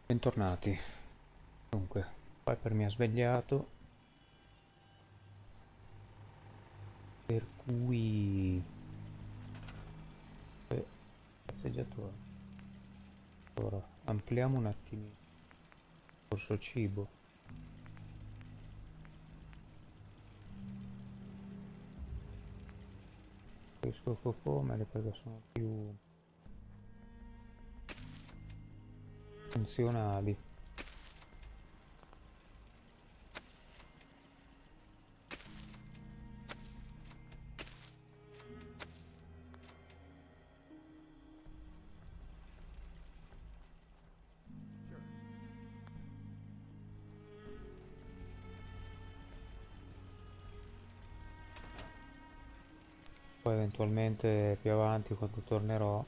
Bentornati. Dunque, Piper mi ha svegliato, per cui... Passeggiatore. Ora, ampliamo un attimino il corso cibo. Questo cocomere perché sono più funzionali. Poi eventualmente più avanti, quando tornerò,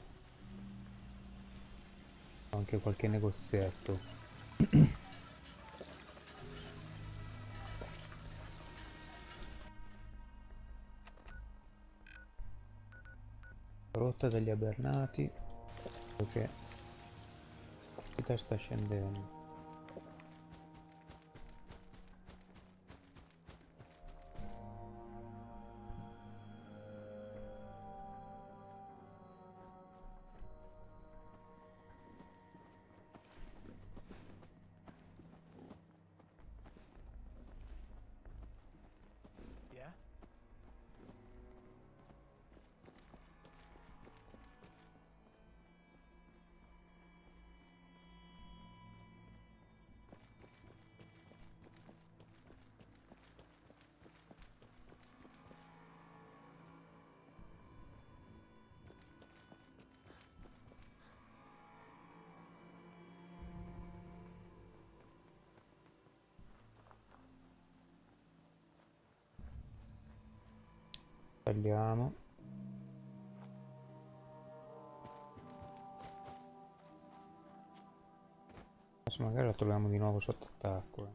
ho anche qualche negozietto. Rotta degli Abernati, perché la città sta scendendo. Yeah? Tagliamo. Adesso magari la troviamo di nuovo sotto attacco.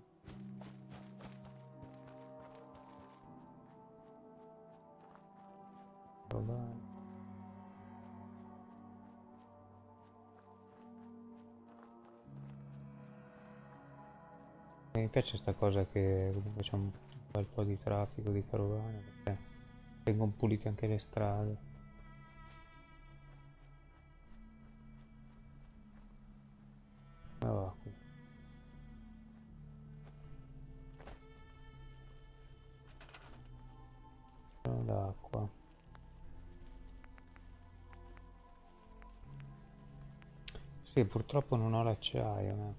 Vabbè. Mi piace sta cosa che comunque c'è un bel po' di traffico di carovane perché vengono pulite anche le strade. Come va qui? L'acqua. Sì, purtroppo non ho l'acciaio, ma...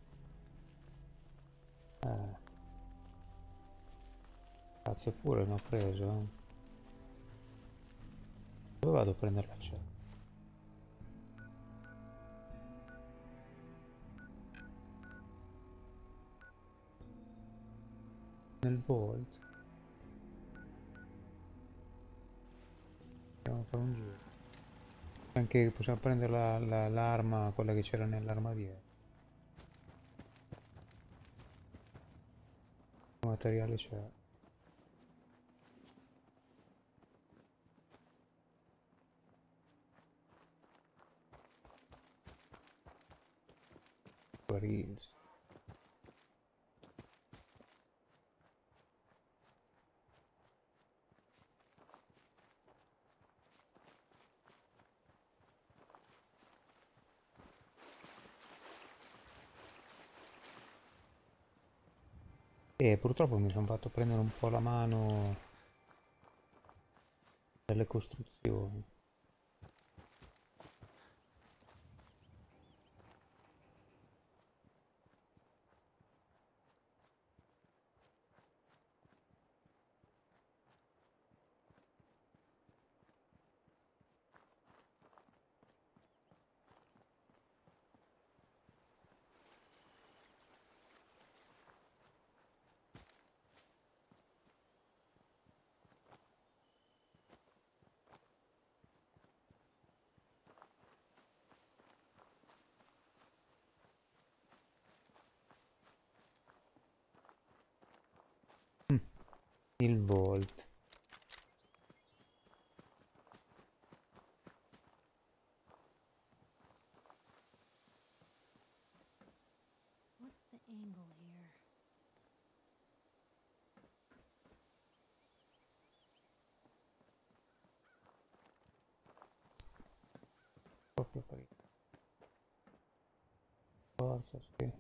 Cazzo pure ne ho preso, eh. Dove vado a prendere l'acciaio? Nel Vault. Andiamo a fare un giro. Anche possiamo prendere l'arma, quella che c'era nell'armadiere. Che materiale c'è? Reels. E purtroppo mi sono fatto prendere un po' la mano delle costruzioni. Il Vault. angle here. Proprio per forza, sì.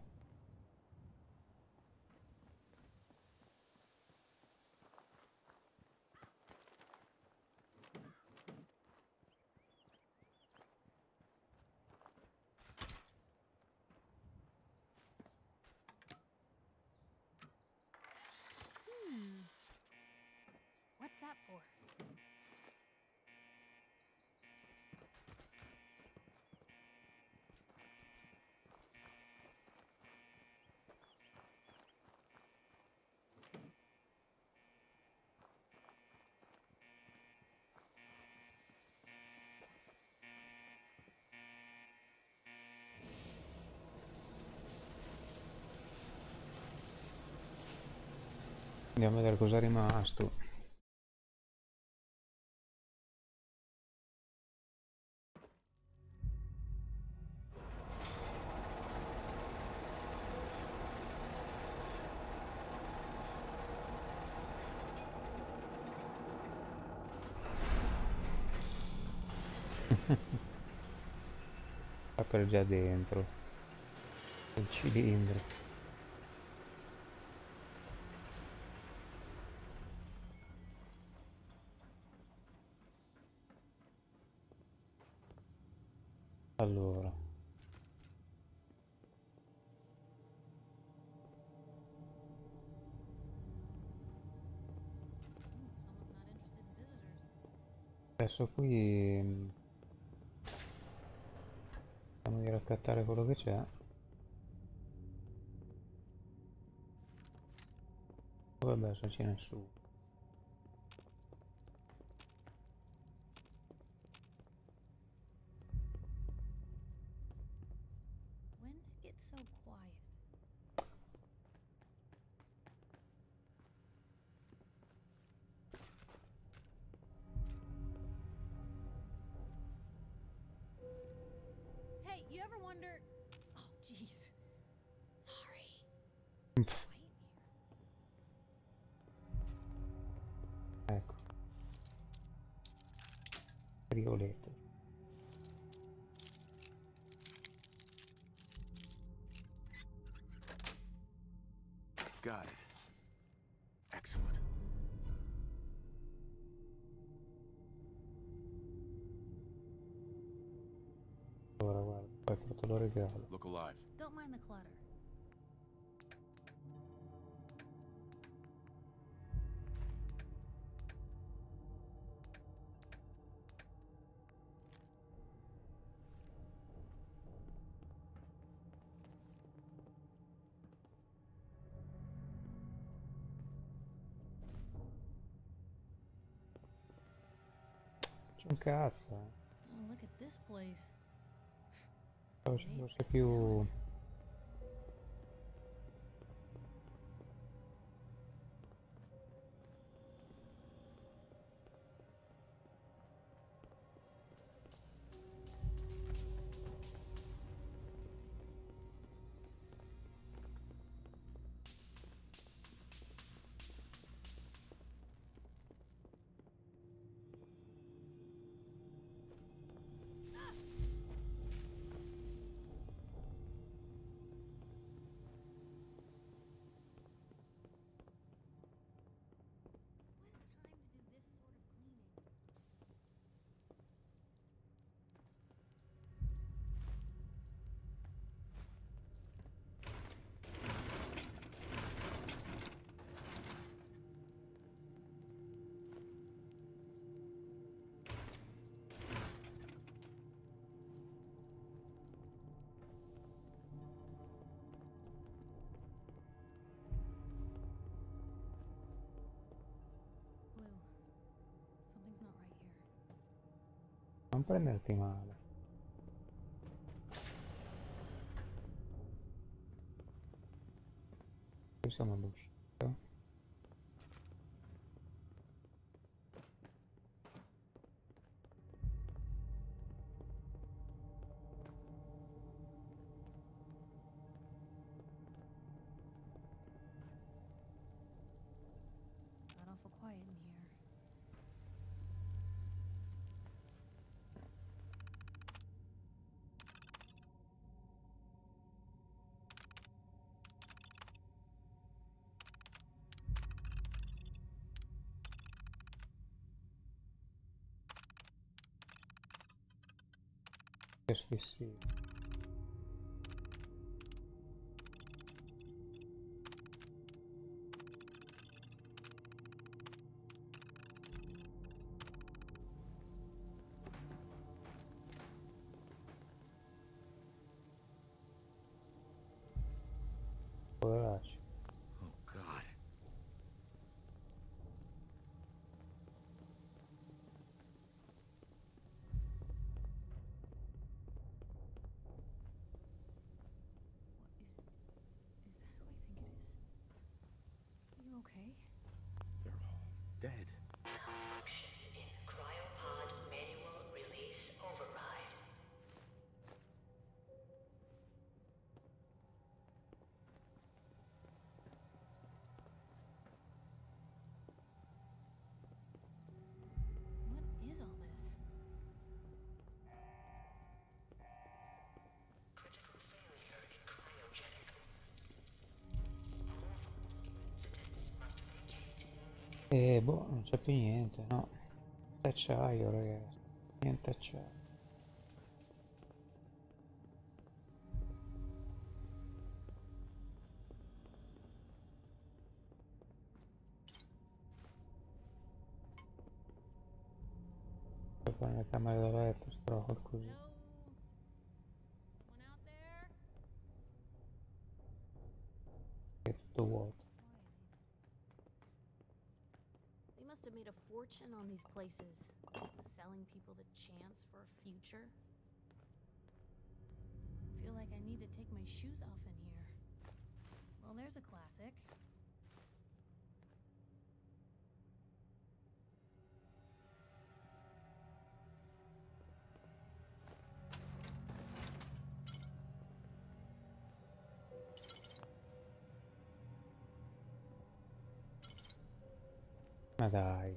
What's that for? Andiamo a vedere cosa è rimasto. Apre già dentro il cilindro. Allora, Someone's not interested in visitors. adesso qui andiamo di raccattare quello che c'è. Vabbè, adesso c'è nessuno. When did it get so quiet? Hey, you ever wonder... Oh, jeez. Sorry. Quiet in here. Ecco, Rigoletto. Got it. Excellent. Allora, guarda, poi te lo regalo. Look alive. Don't mind the clutter. C'è un cazzo, Oh, look at this place. Ci fosse più... Who has time to do this sort of cleaning? Blue, something's not right here. Non prenderti male. Qui siamo all'uscita. Penso di sì. Poveraccio. Oh, God. What is that who I think it is? You okay? They're all dead. Malfunction in cryopod manual release override. What is all this? Critical failure in cryogenic. All incidents must vacate immediately. E boh, non c'è più niente, no. Acciaio, ragazzi. Niente acciaio. Poi qua nelle camere da letto si trova qualcosina. Hello? Someone out there? È tutto vuoto. Quiet. They must have made a fortune on these places, selling people the chance for a future. Feel like I need to take my shoes off in here. Well, there's a classic. Ma dai.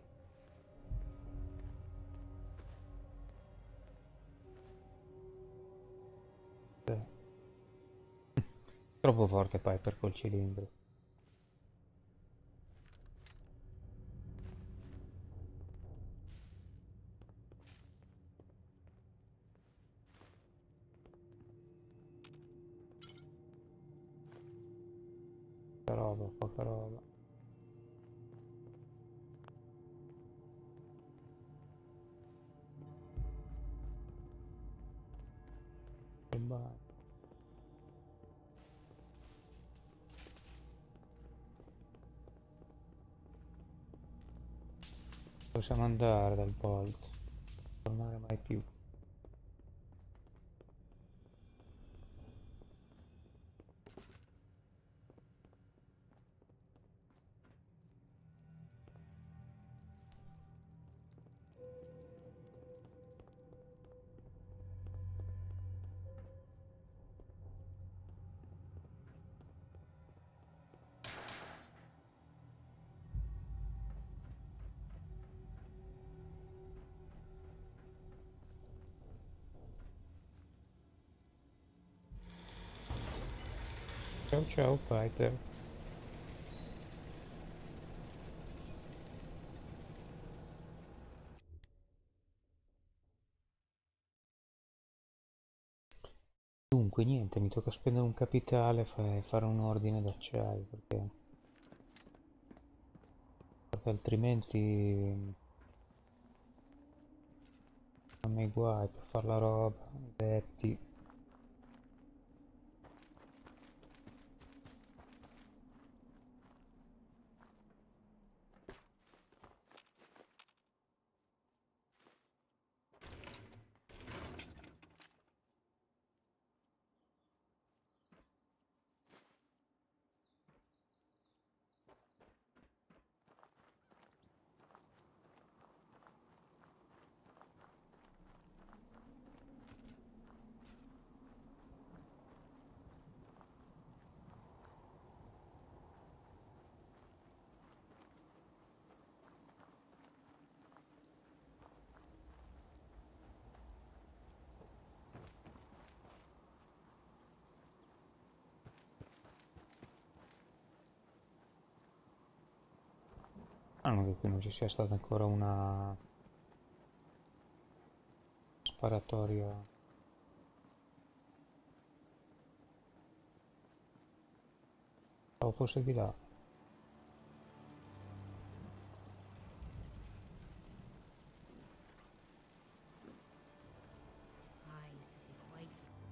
Troppo forte Piper col cilindro. Poca roba, poca roba. Che bello. Possiamo andare dal Vault. Non tornare mai più. Ciao ciao Piper. Dunque niente, mi tocca spendere un capitale e fare un ordine d'acciaio perché altrimenti non mi guai per fare la roba, i letti. Ah, non che qui non ci sia stata ancora una sparatoria O forse di là. I used to be quite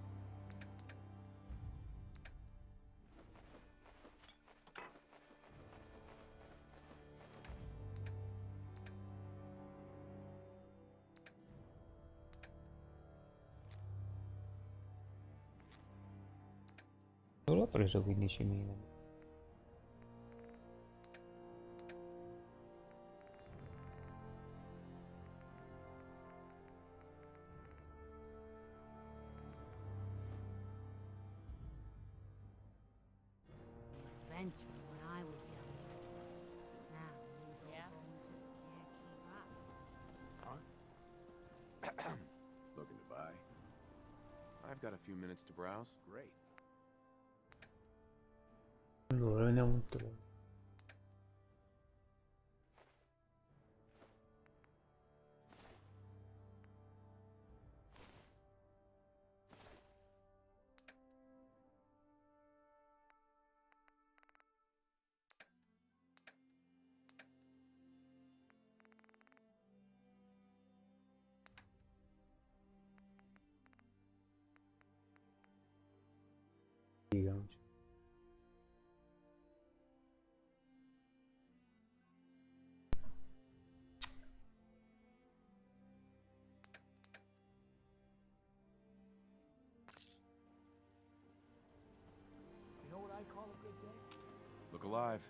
Dove l'ho preso 15.000? adventure when I was younger. Now these old bones just can't keep up. Looking to buy? I've got a few minutes to browse. Great. Allora, vediamo un po'. Figa, non c'è. You know what I call a good day? Look alive.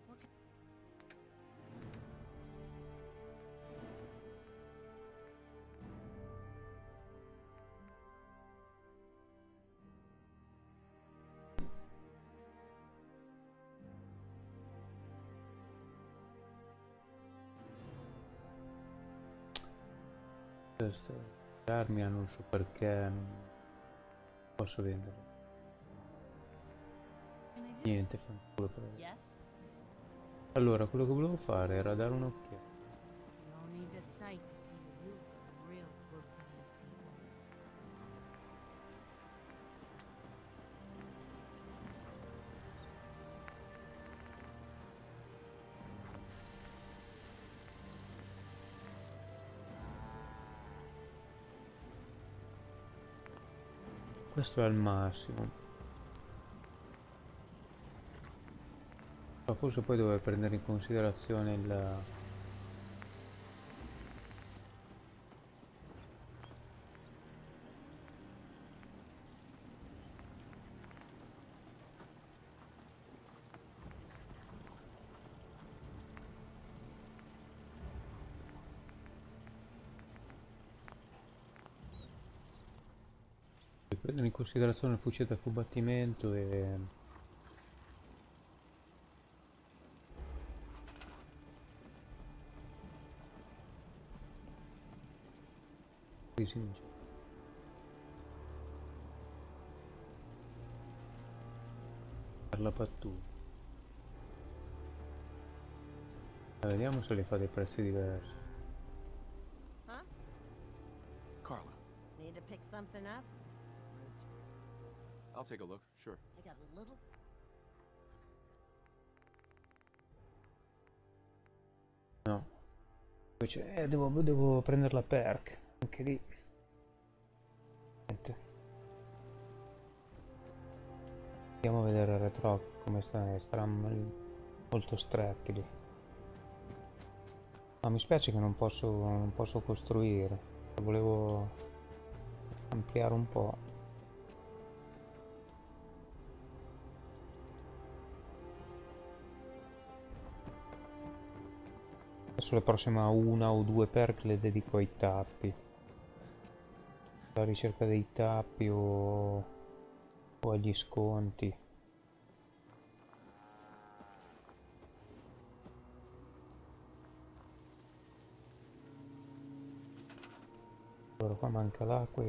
Queste armi non so perché non posso vendere. Can I help? Niente, fanculo per... Yes? Allora, quello che volevo fare era dare un'occhiata. You don't need a sight to see that you've done real good for these people. Questo è il massimo. Ma forse poi dovevo prendere in considerazione il... prendere in considerazione il fucile da combattimento e... Qui si vince. Per la pattuta. Vediamo se li fa dei prezzi diversi. Huh? Carla, Need to pick something up? I'll take a look. Sure. I got a little. No. Invece, devo prendere la perk. Anche lì. Niente. Andiamo a vedere il retro come sta. Molto stretti lì. Ma mi spiace che non posso costruire. Volevo ampliare un po'. Adesso la prossima una o due perk le dedico ai tappi. La ricerca dei tappi o agli sconti. Allora qua manca l'acqua e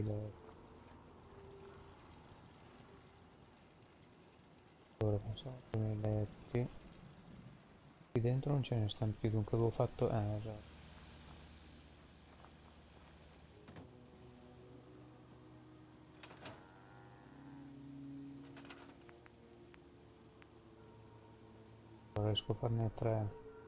allora pensavo che nei letti. Qui dentro non ce ne stanno più, dunque avevo fatto... esatto. Non riesco a farne 3.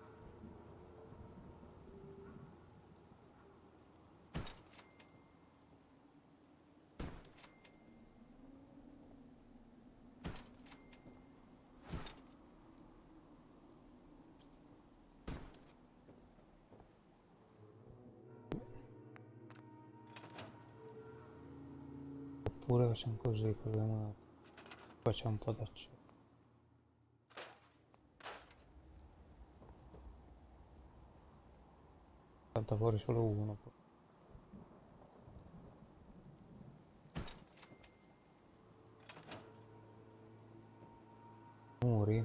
Oppure facciamo così, coloriamo un attimo. Facciamo un po' d'acciaio. Salta fuori solo uno. Muri.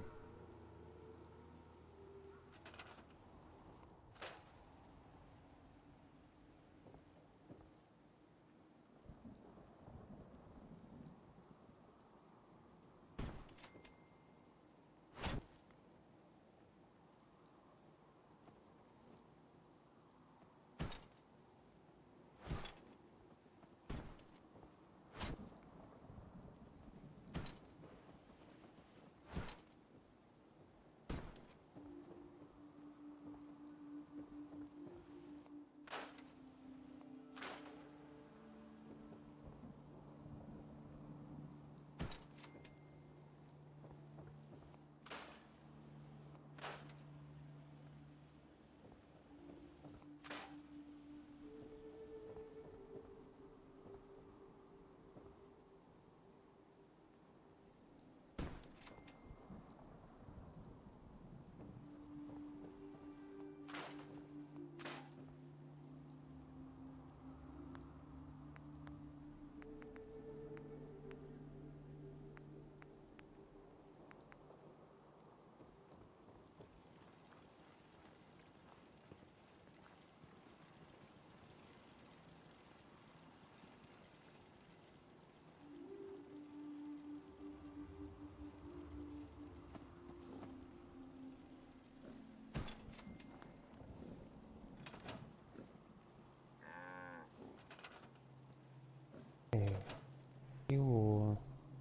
Più...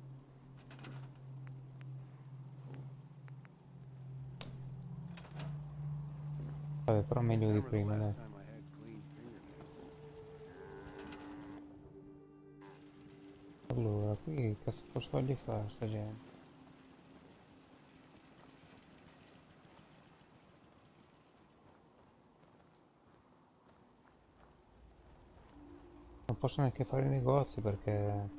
Vabbè, però meglio di Remember the prima, last dai. time I had clean fingernails. Allora, qui che cazzo posso fargli fare sta gente? Non posso neanche fare i negozi perché...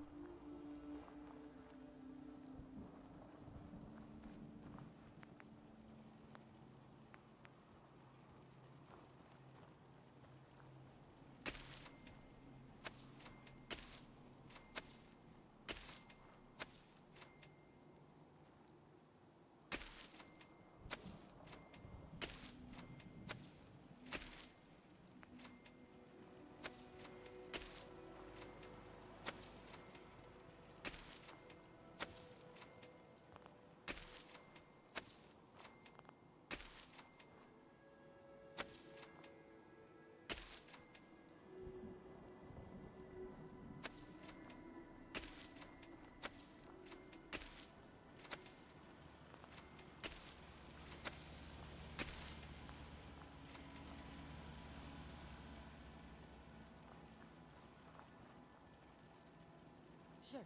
Sure.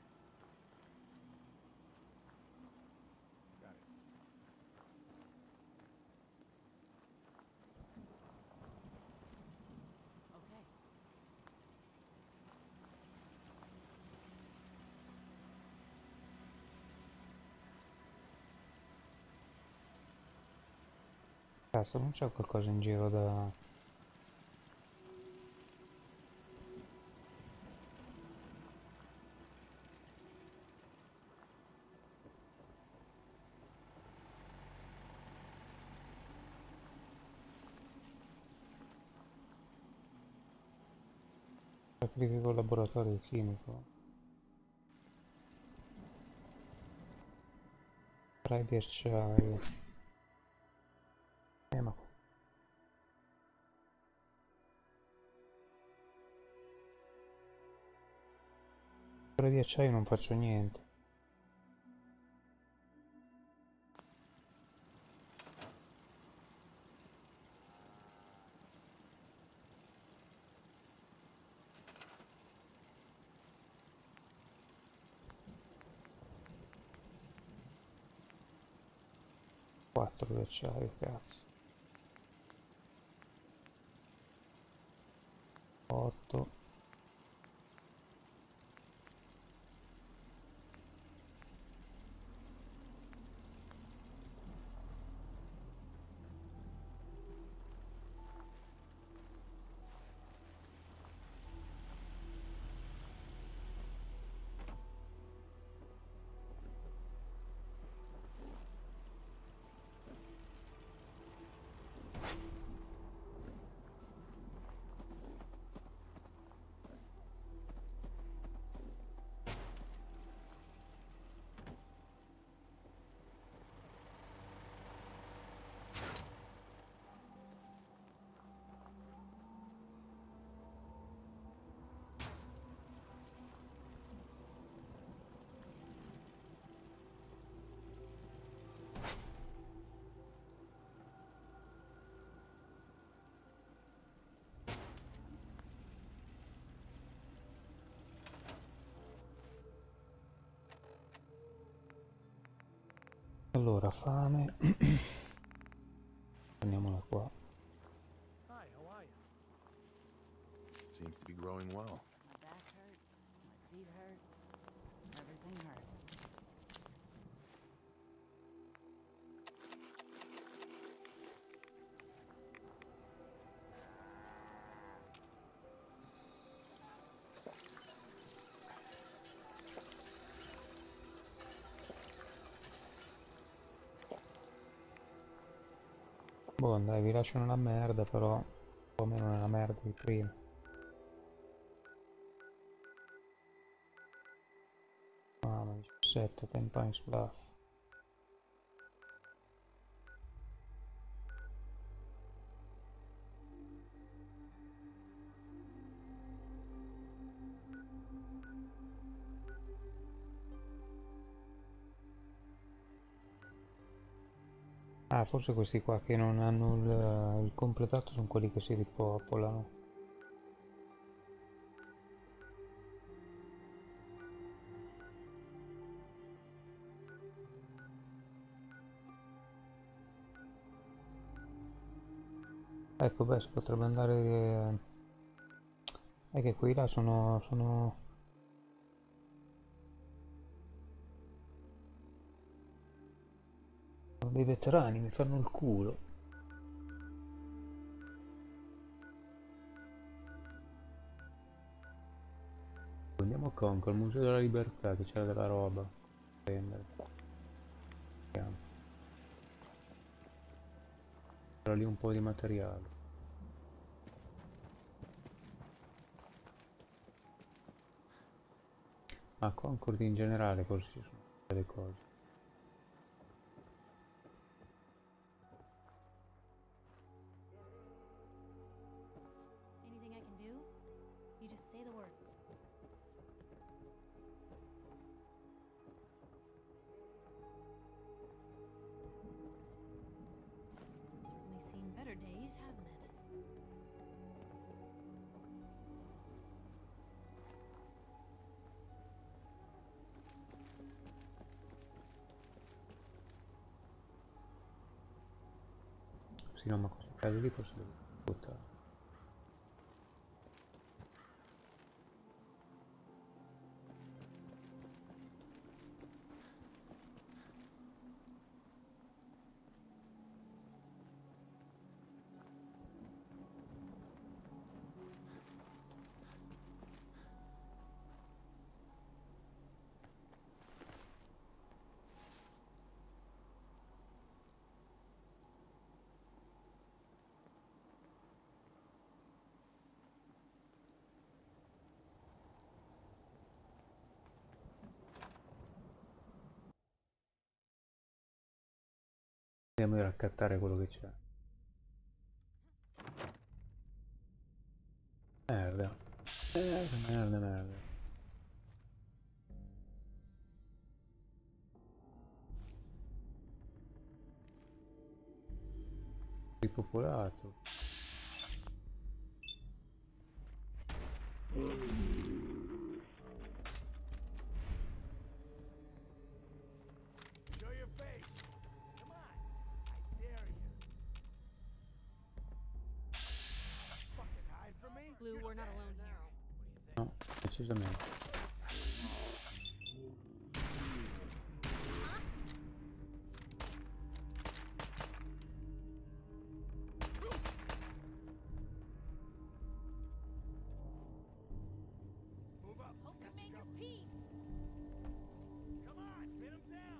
Got it. Okay. Cazzo, non c'è qualcosa in giro da... Sacrifico laboratorio chimico. Spray di acciaio. Ma... Spray di acciaio non faccio niente. 4 di acciaio, cazzo. 8. Allora, fame. Prendiamola qua. Hi, how are you? Seems to be growing well. My back hurts, my feet hurt, everything hurts. Boh, dai, vi lascio nella merda, però un po' meno nella merda di prima. Ah, ma 17, 10 points bluff. Ah, forse questi qua che non hanno il completato sono quelli che si ripopolano. Ecco, beh, si potrebbe andare. È che quelli là sono dei veterani, mi fanno il culo. Andiamo a Conco, al Museo della Libertà, che c'era della roba. Prendere. Vediamo. C'era lì un po' di materiale. A Concord in generale forse ci sono delle cose. Anything I can do? You just say the word. Certainly seen better days, hasn't it? Sì, no, ma questi casi lì forse devo buttare. Andiamo a raccattare quello che c'è. Merda. Merda, merda, merda. Ripopolato. Show your face. Come on. Glue, we're not alone here. No, decisamente. Hope you made your peace. Come on, pin him down.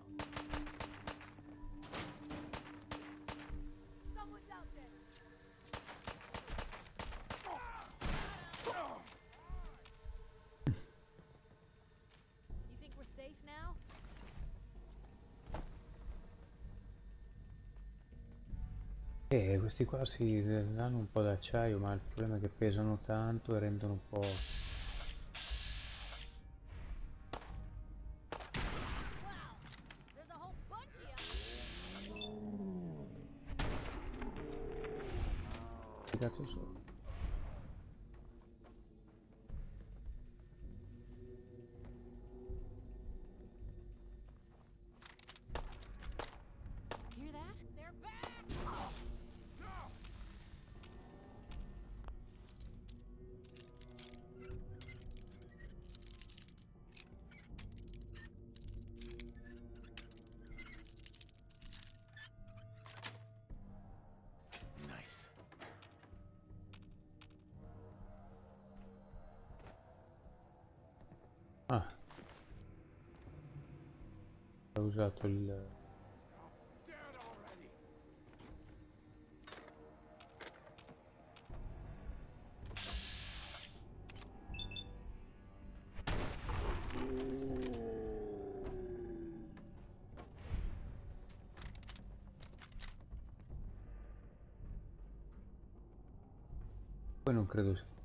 Someone's out there. You think we're safe now? Questi qua si danno un po' d'acciaio, ma il problema è che pesano tanto e rendono un po'... Wow, there's a whole bunch of you. Che cazzo sono? Hear that? They're back. Nice. Ah. Ho usato il... Dead already. Poi non credo sia...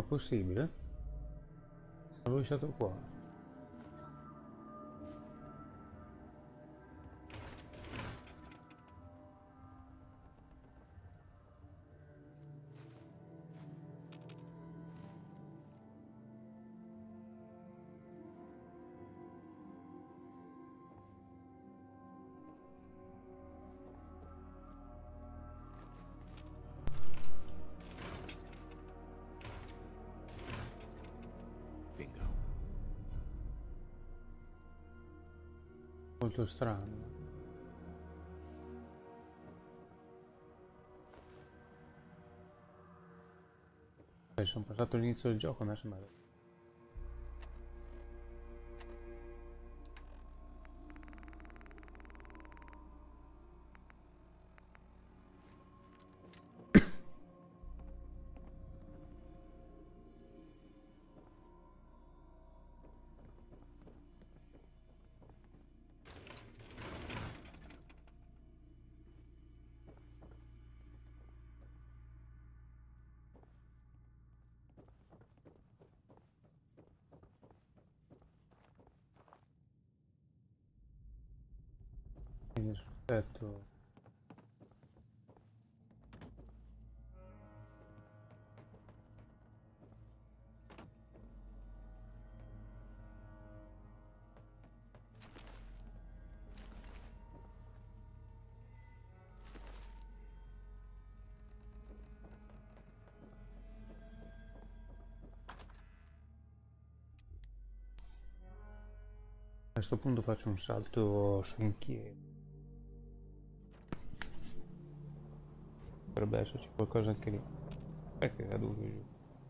possibile? L'avevo lasciato qua. Bingo. Molto strano. Sono passato all'inizio del gioco, a me sembra. Quindi sul tetto. A questo punto faccio un salto su un chiedo. Potrebbe esserci qualcosa anche lì. È che è caduto giù.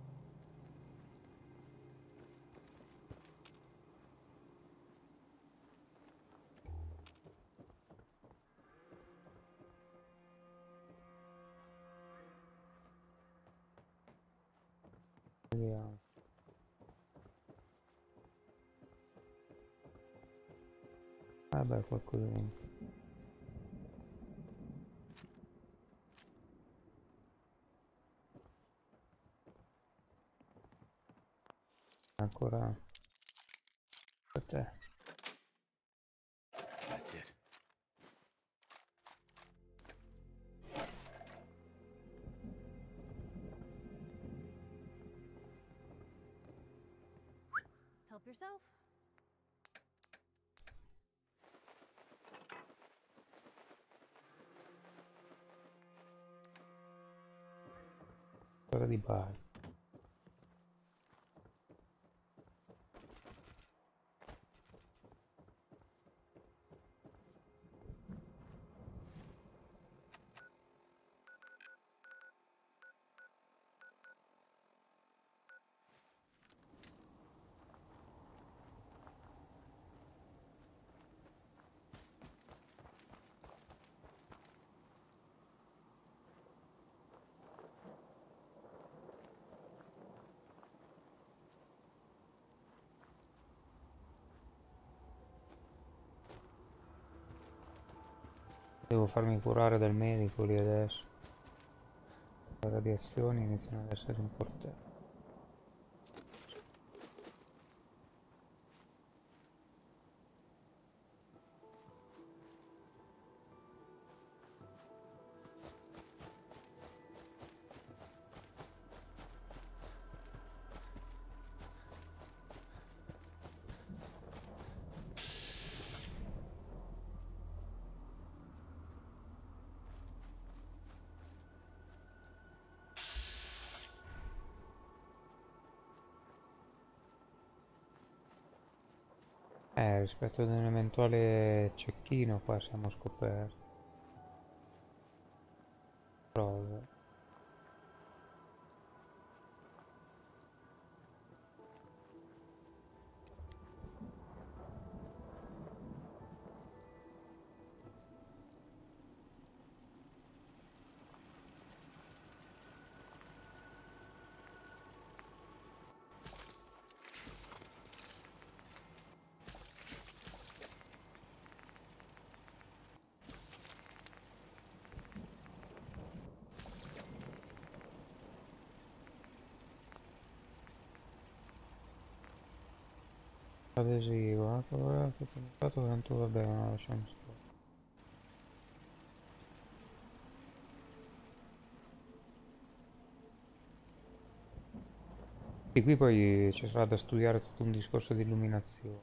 Vediamo. Ah beh, qualcosa dentro. Ancora a te. That's it. Help yourself. Ora di Bari. Devo farmi curare dal medico lì adesso. Le radiazioni iniziano ad essere importanti. Rispetto ad un eventuale cecchino qua siamo scoperti. Prove. Adesivo, tanto vabbè, ma lasciamo stare. E qui poi ci sarà da studiare tutto un discorso di illuminazione.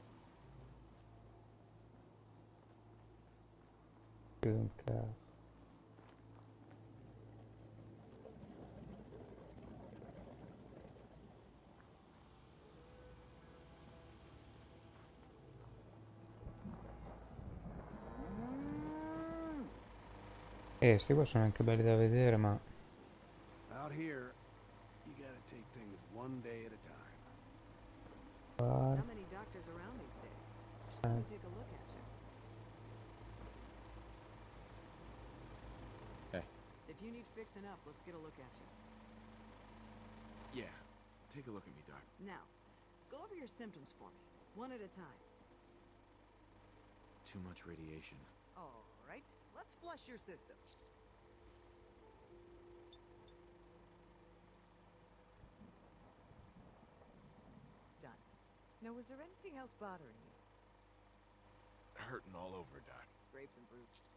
Più di un cazzo. Sti qua sono anche belli da vedere, ma Out here, you gotta take things one day at a time. qua- Not many doctors around these days. Should probably take a look at you. Hey. If you need fixing up, let's get a look at you. Yeah, take a look at me, Doc. Now, go over your symptoms for me, one at a time. Too much radiation. All right, let's flush your system. Done. Now, was there anything else bothering you? Hurting all over, Doc. Scrapes and bruises.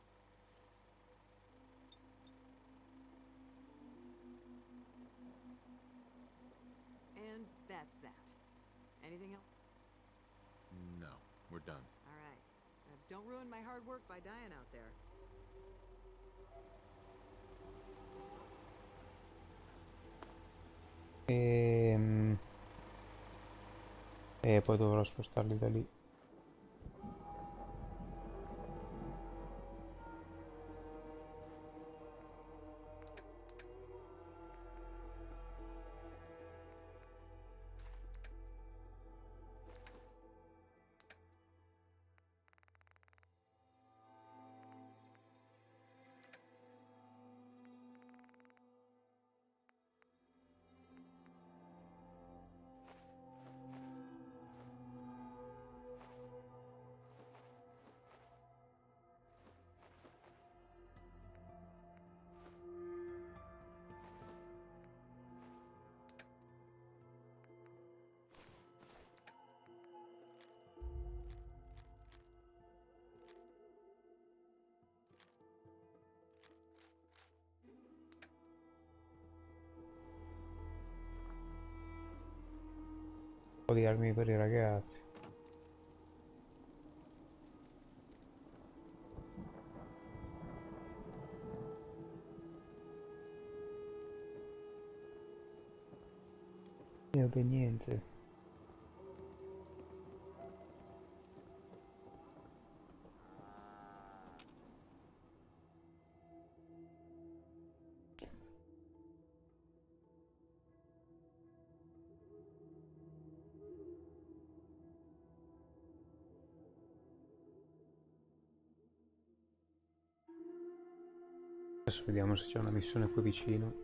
And that's that. Anything else? No, we're done. All right. Don't ruin my hard work by dying out there. poi dovrò spostarli da lì. Un po' di armi per i ragazzi. Io per niente. Adesso vediamo se c'è una missione qui vicino.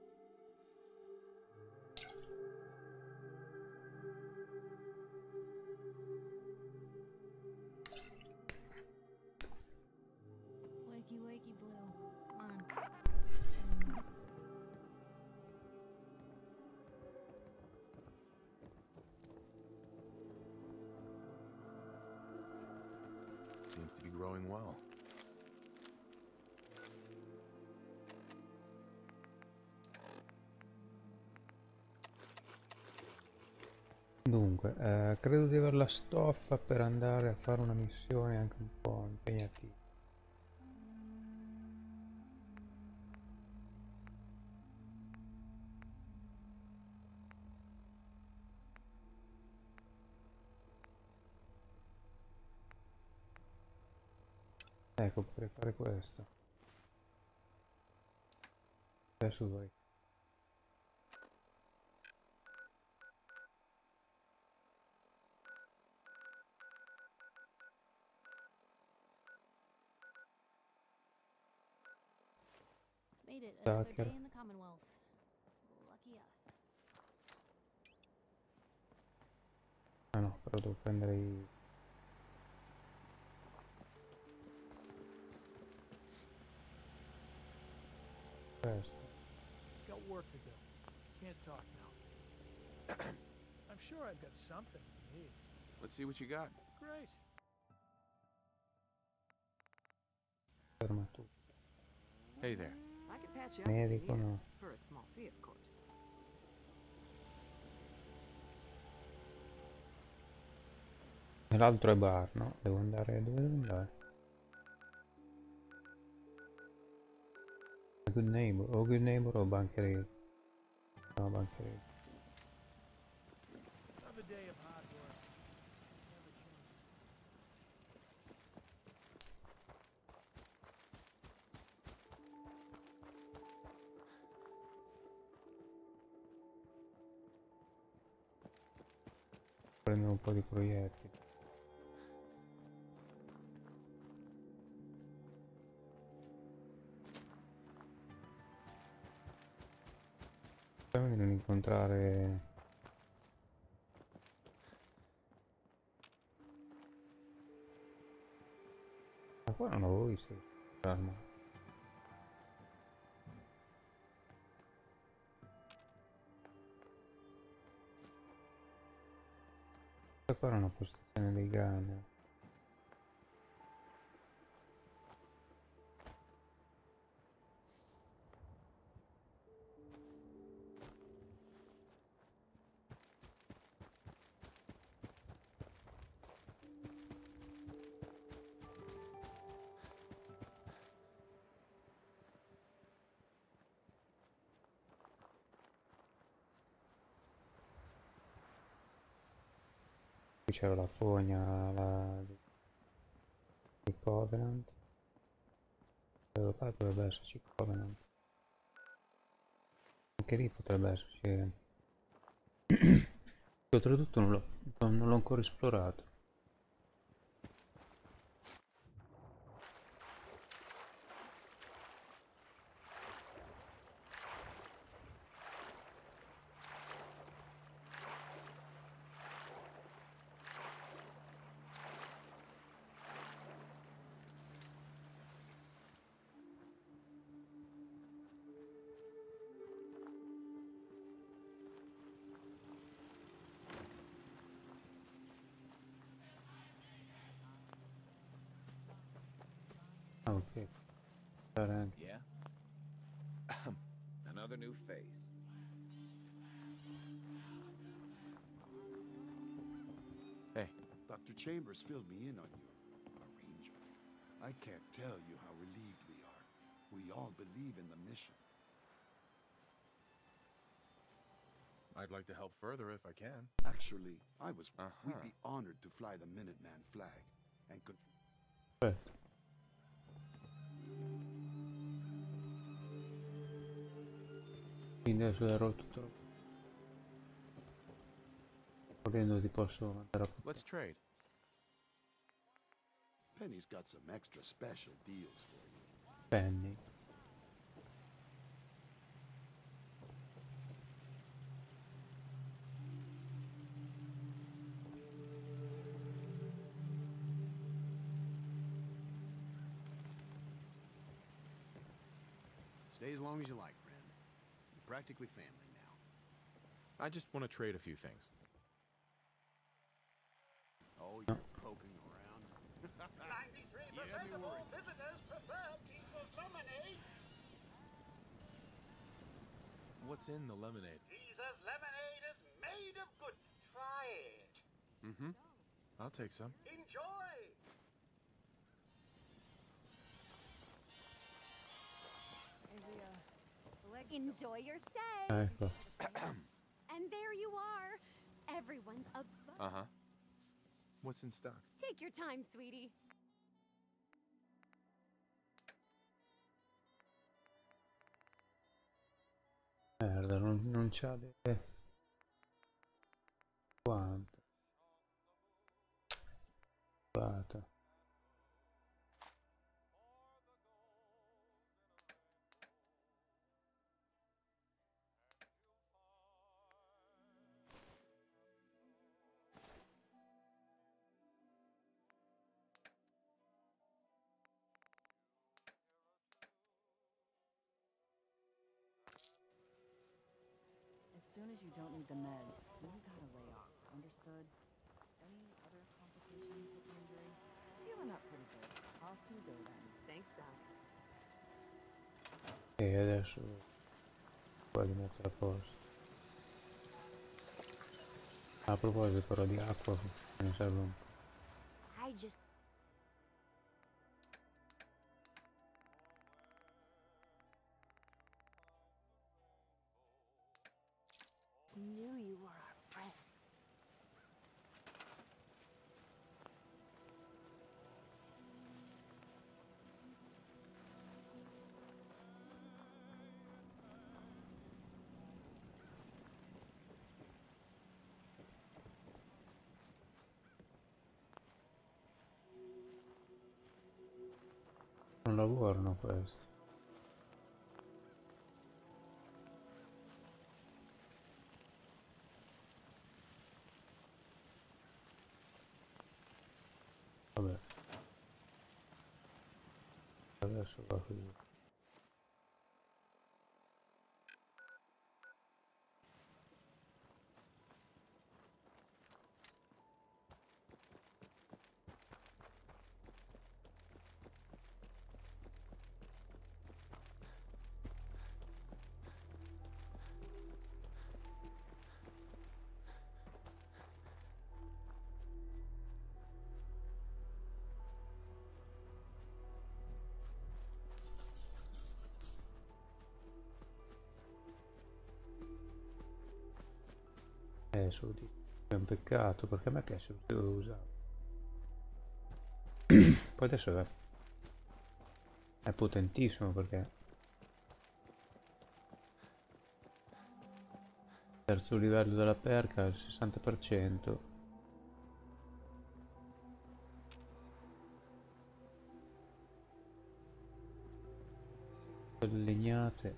Wakey, wakey, Blue. Come on. Seems to be growing well. Dunque, credo di avere la stoffa per andare a fare una missione anche un po' impegnativa. Ecco, potrei fare questo. Adesso vai. Made it another Hacker. day in the Commonwealth. Lucky us. Ah no, però devo prendere i... questo. Got work to do. Can't talk now. I'm sure I've got something you need. Let's see what you got. Great. Ferma tutto. Hey there. I can patch you up if you Medico need it, no. for a small fee, of course. E l'altro è bar, no? Devo andare... Dove devo andare? Good neighbor. O good neighbor o bancheria. No, bancheria. Another day of hard work. Never changes. Prendere un po' di proiettili. Speriamo di non incontrare... Ma qua non avevo visto l'arma. E qua era una postazione dei grani. Qui c'era la fogna di Covenant. Qua dovrebbe esserci Covenant. Anche lì potrebbe esserci. Oltretutto non l'ho ancora esplorato. Ah, ok. Yeah? Another new face. Hey. Dr. Chambers filled me in on your arrangement. I can't tell you how relieved we are. We all believe in the mission. I'd like to help further if I can. Actually, we'd be honored to fly the Minuteman flag and Perfetto. Quindi adesso ero tutto. Volendo ti posso andare a Let's trade. Penny's got some extra special deals for you. Penny. Stay as long as you like, friend. You're practically family now. I just want to trade a few things. Oh, you're poking around. 93% of all visitors prefer Jesus lemonade. What's in the lemonade? Jesus lemonade is made of good. Try it. Mm-hmm. I'll take some. Enjoy. Enjoy your stay. Ecco. And there you are. Everyone's above. Uh-huh. What's in stock? Take your time, sweetie. Merda, non c'ha delle... Quanto? Guarda. As soon as you don't need the meds, you gotta lay off. Understood? Any other E adesso poi li metto a posto. A proposito però di acqua, me ne serve un po'. I just knew you were our friend. Non lavorano questi. Vabbè. Adesso va così. Solo di... è un peccato perché a me piace, lo devo usare. Poi adesso è potentissimo perché terzo livello della perca al 60%. Le legnate.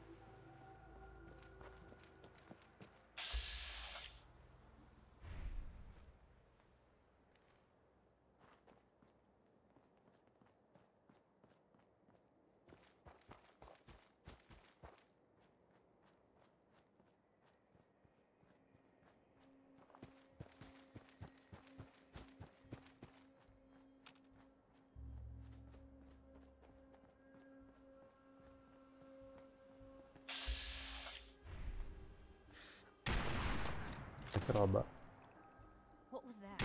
Che roba. What was that?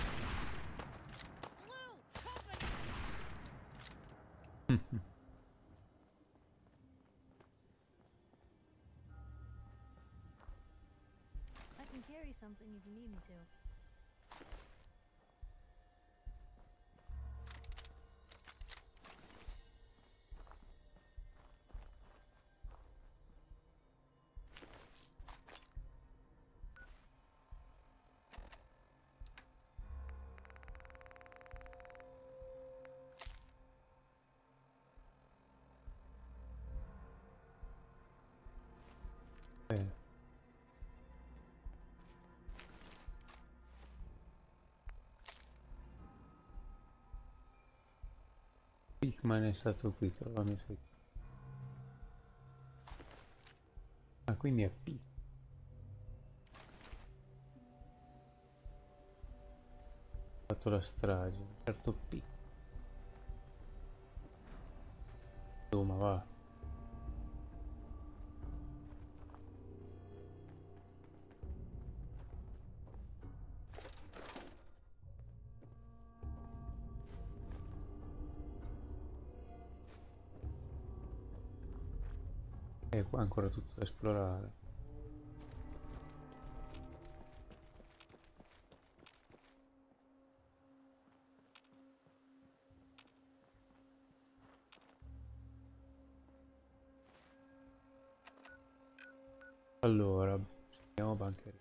I can carry something if you need me to. Bene. Pigman è stato qui, trovami su. Ah, quindi è P. Ha fatto la strage, un certo P. Oh, ma va. E qua ancora tutto da esplorare. Allora, andiamo bancheria.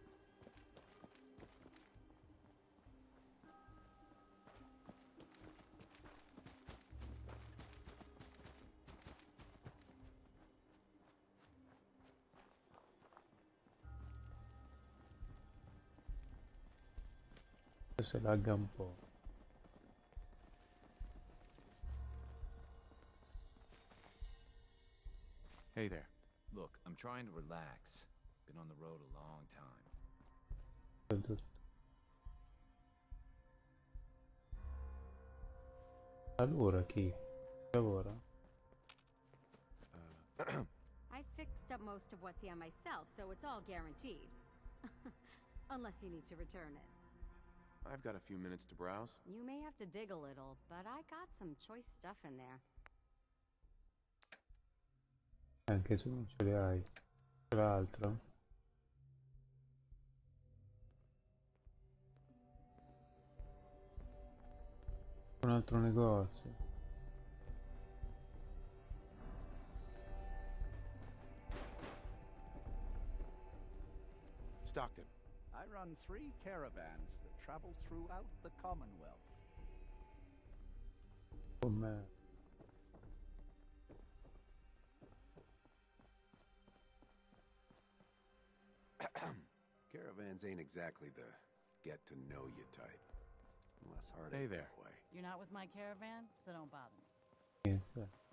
Se lagga un po'. Hey there. Look, I'm trying to relax. Been on the road a long time. Allora chi lavora? I fixed up most of what's here myself, so it's all guaranteed. Unless you need to return it. I've got a few minutes to browse. You may have to dig a little, but I got some choice stuff in there. Anche se non ce le hai. Tra l'altro. Un altro negozio. Stockton. I run 3 caravans that travel throughout the Commonwealth. Oh man. Caravans ain't exactly the get-to-know-you type. Less hard Hey there. way. You're not with my caravan, so don't bother me. Yes.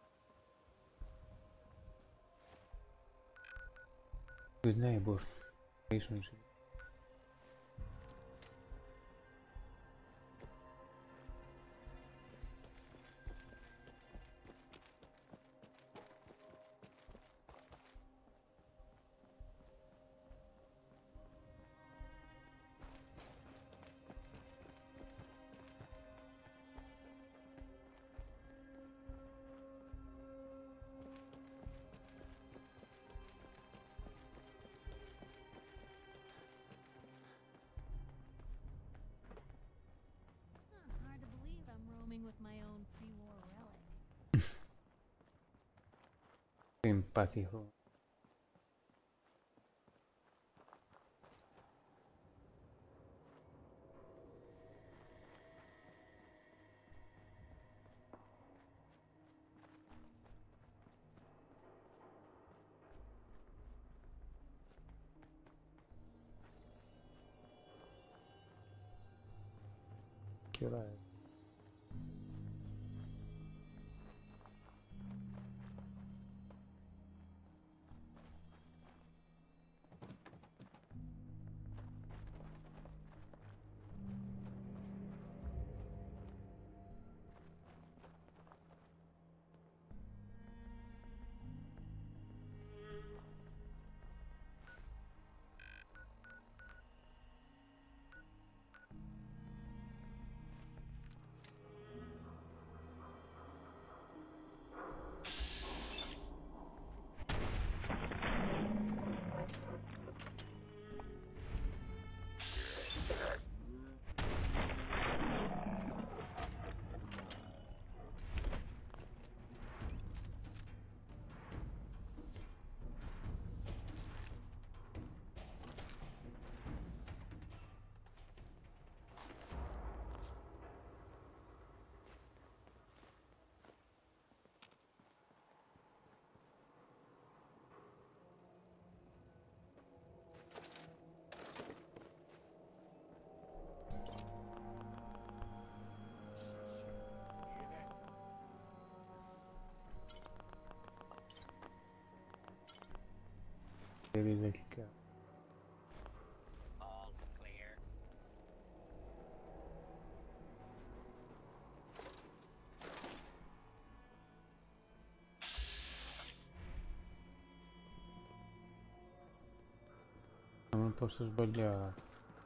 Good neighbor. Relationship. Hard to believe I'm roaming with my own pre-war relic. Simpatico. Che ora è? Devi del cazzo. All clear. Non posso sbagliare.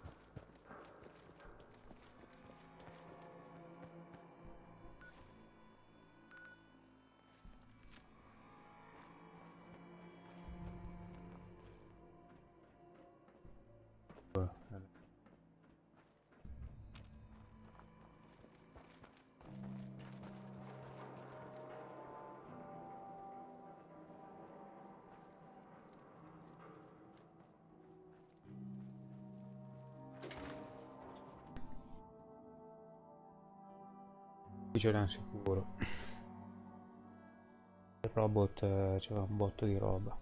Qui c'era sicuro. Il robot c'era un botto di roba.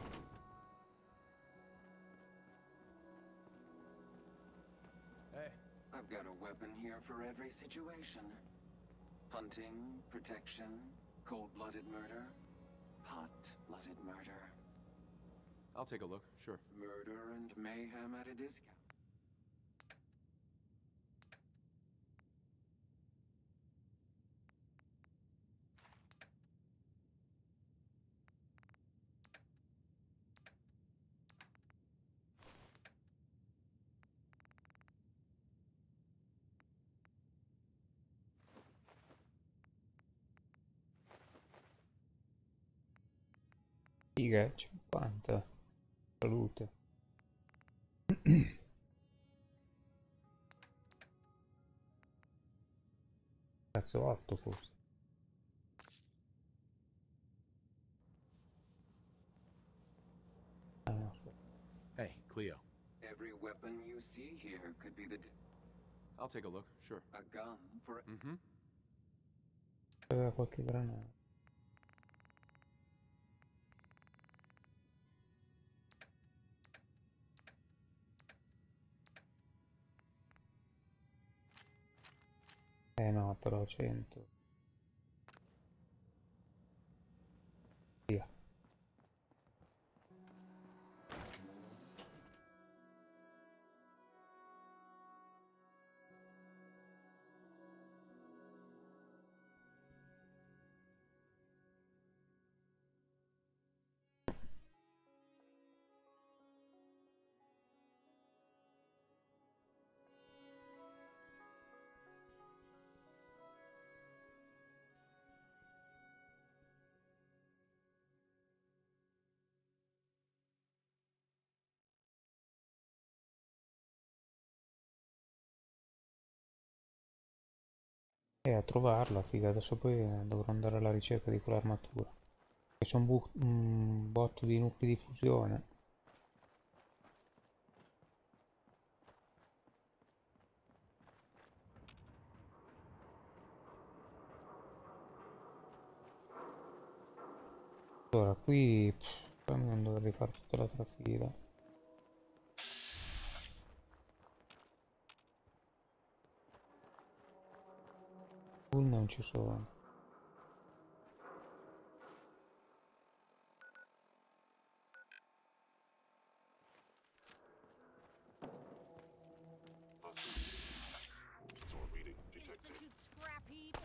Hey. I've got a weapon here for every situation. Hunting, protection, cold-blooded murder, hot-blooded murder. I'll take a look, sure. Murder and mayhem at a discount. figa, 50. Salute. Cazzo 8 costa. Ah, no, aspetta. Hey, Cleo. Every weapon you see here could be the... I'll take a look, sure. A gun for... Mm-hmm. Aveva qualche granata. No, però 100. Via. E a trovarla, figa, adesso poi dovrò andare alla ricerca di quell'armatura. E c'è un botto di nuclei di fusione. Allora, qui non dovrei fare tutta la trafila. Non ci sono. Institute scrap heaps.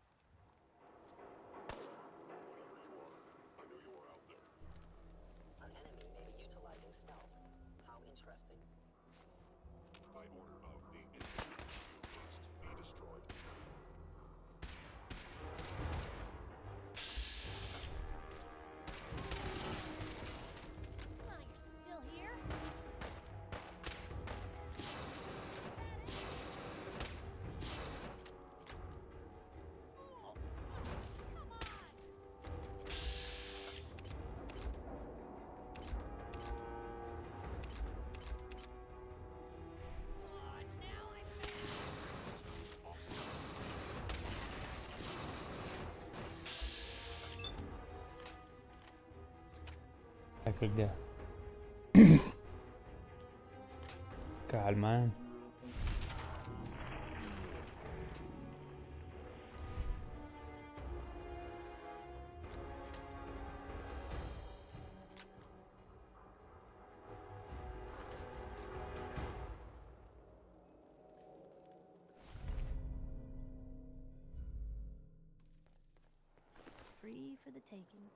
An enemy may be utilizing stealth. How interesting. By order of the Institute, you must be destroyed. Oh, you're still here? Ecco il gas. Calma, eh. Free for the taking.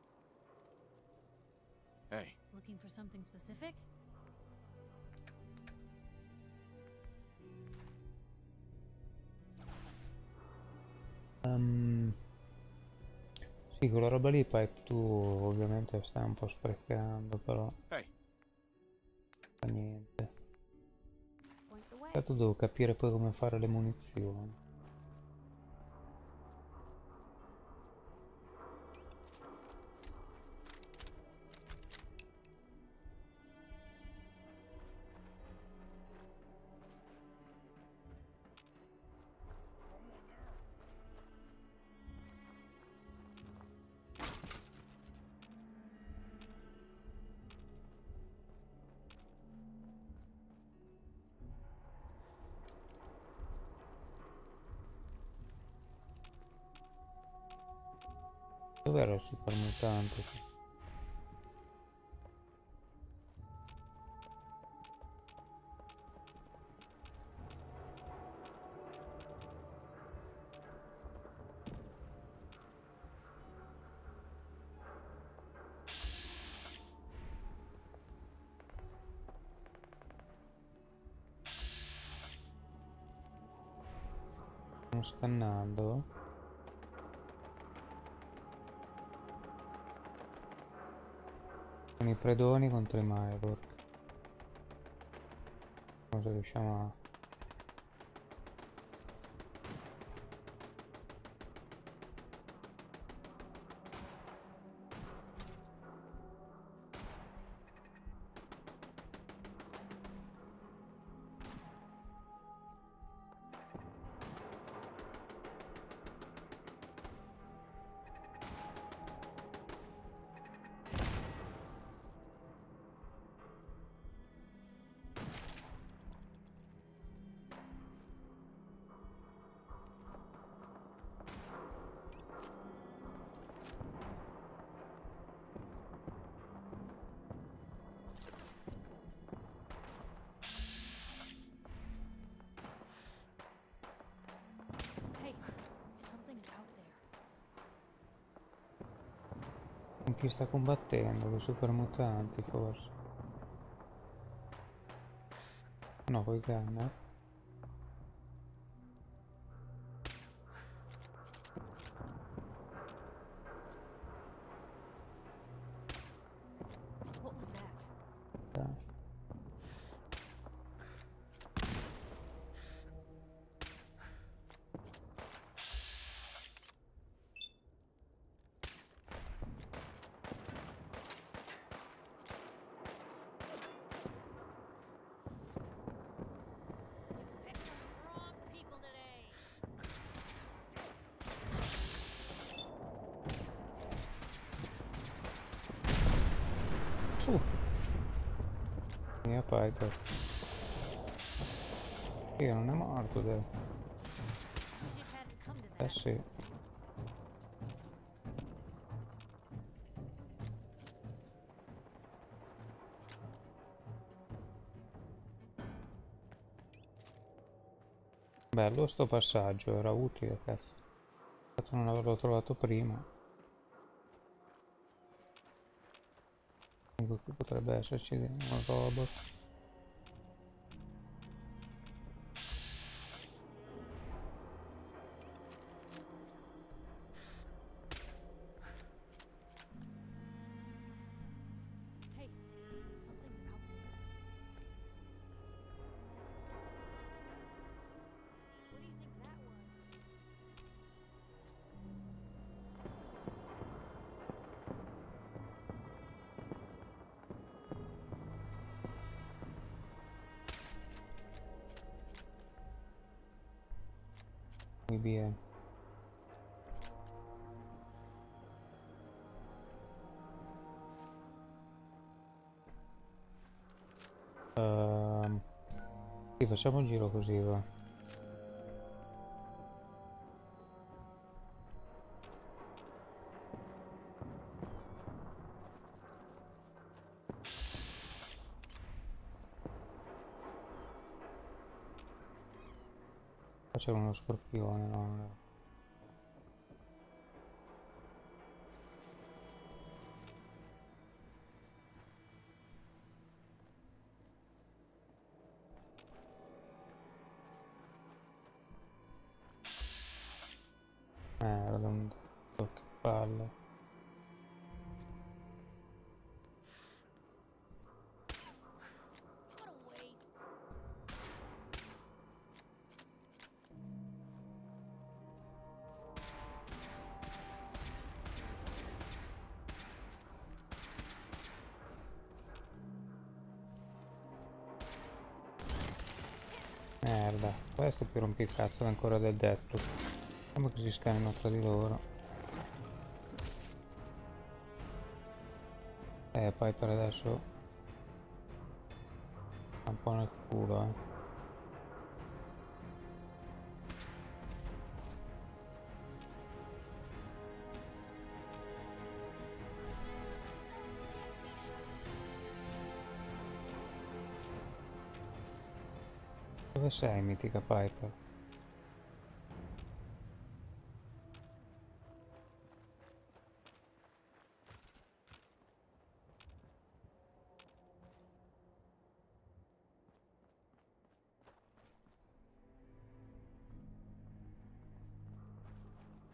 Hey. Looking for something specific? Sì, quella roba lì, Pipe, tu ovviamente stai un po' sprecando, però fa niente. Intanto devo capire poi come fare le munizioni. Dov'era il super mutante? Stiamo scannando. con i predoni contro i Mirelurk. Cosa riusciamo a... Hey, something's out there. Con chi sta combattendo? Con i super mutanti forse? No, coi Gunner. What was that? Dai. Wrong people today. Su! Mia Piper. Io non è morto, dai. Wish it hadn't come to that. Sì. Bello sto passaggio, era utile, cazzo. Fatto non averlo trovato prima. Comunque qui potrebbe esserci un robot. Hey, something's out there. What do you think that was? Muy bien. Sì, facciamo un giro così, va. Qua c'è uno scorpione, no? Merda, che palle. What a waste. Merda, questo è più rompicazzo ancora del Deathloop. Come che si scannano tra di loro. Poi per adesso è un po' nel culo, Dove sei, mitica Piper?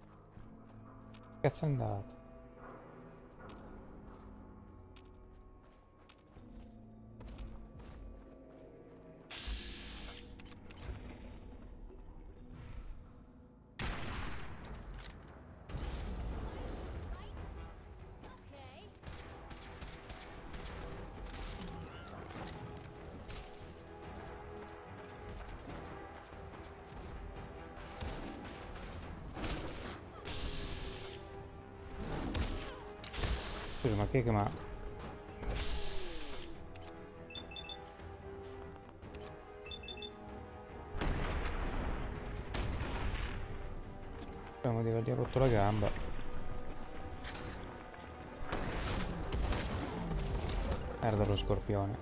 Cazzo è andato? Scusa, ma chi è che m'ha... Speriamo di avergli rotto la gamba. Merda lo scorpione.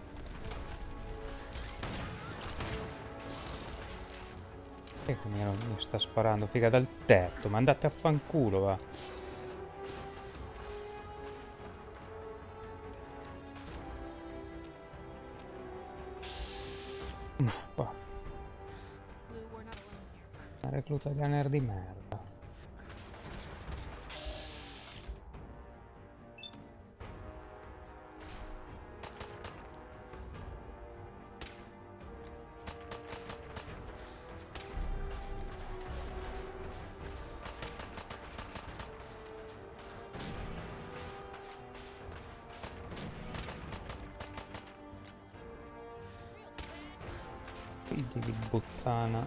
E che mi sta sparando, figa dal tetto, ma andate a fanculo, va. Ma qua. Una recluta gunner di merda. Figli di puttana.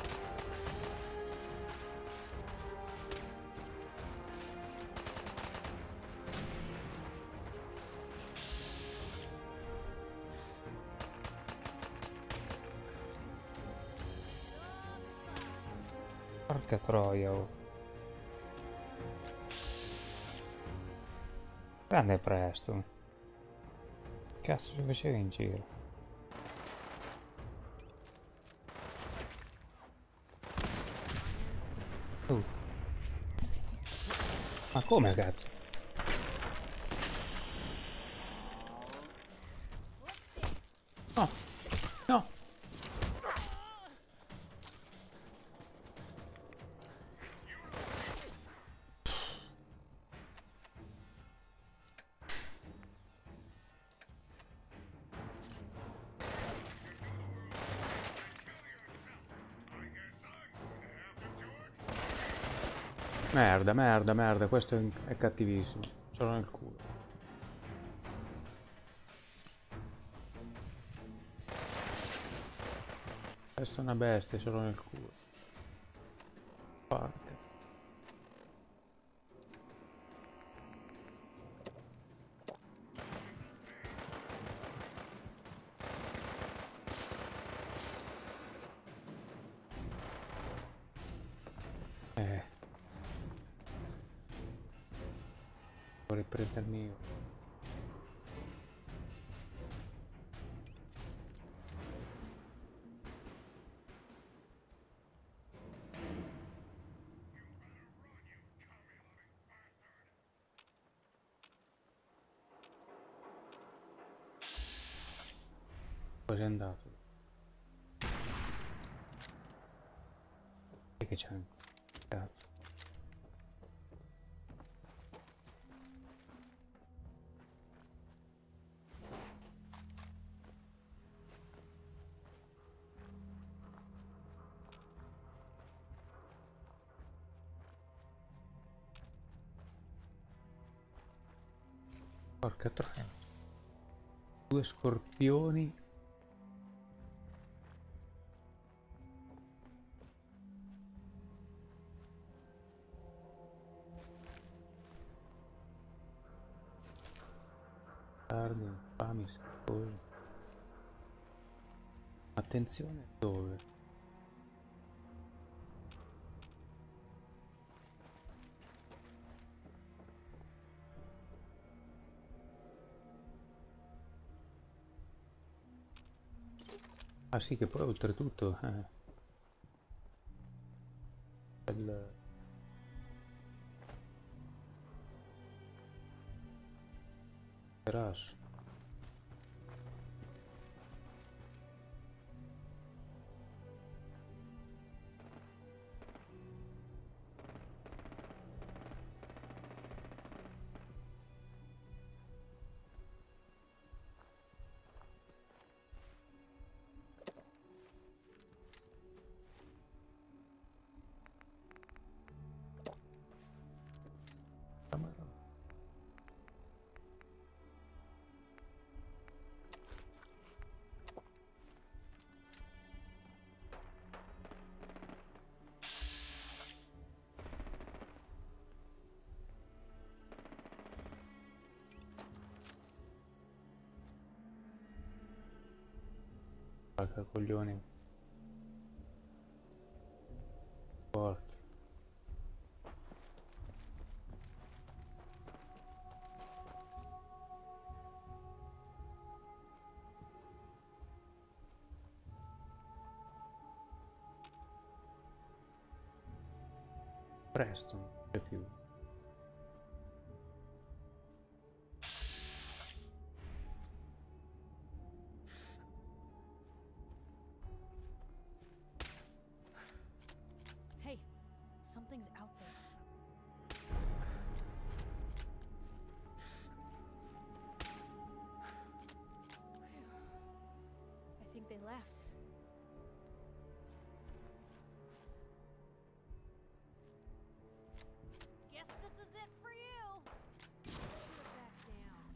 Porca troia, oh. Grande presto. Cazzo ci facevi in giro? Ma come cazzo? No! No! Merda, merda, merda, questo è cattivissimo. Solo nel culo. Questa è una bestia, solo nel culo. Porca. Devo riprendermi io. Poi è andato. E che c'è ancora? Cazzo. Porca troia. 2 scorpioni. Tardi, infami, schifosi. Attenzione dove? Ah sì, che poi oltretutto il rush. Spacca coglioni. Forte. Presto, non c'è più. Hey, something's out there. I think they left. Guess this is it for you. Put it back down.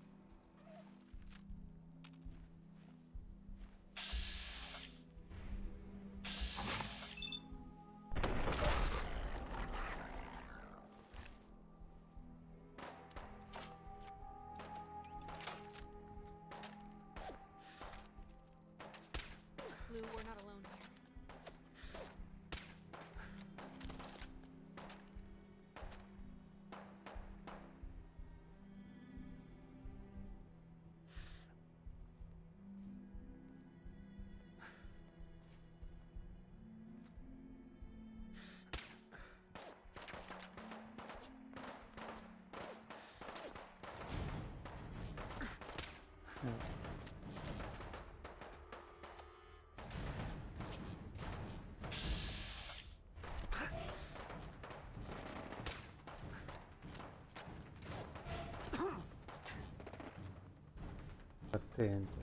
Blue, we're not alone here. Attento.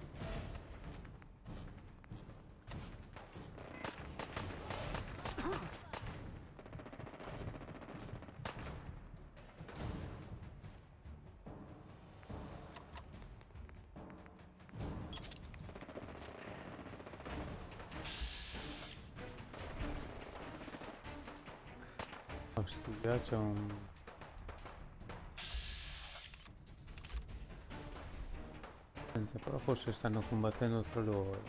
Ostia, c'è un... Senti, però forse stanno combattendo tra loro.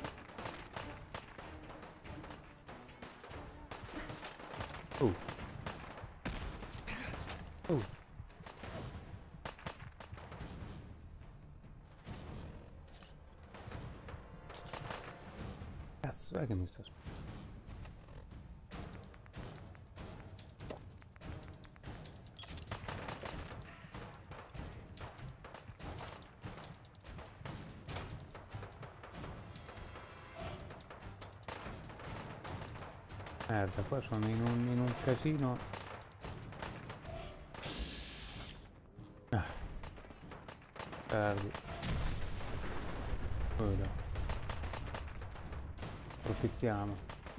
Cazzo è che mi sta merda, qua sono in un casino. Tardi. Ora. Approfittiamo.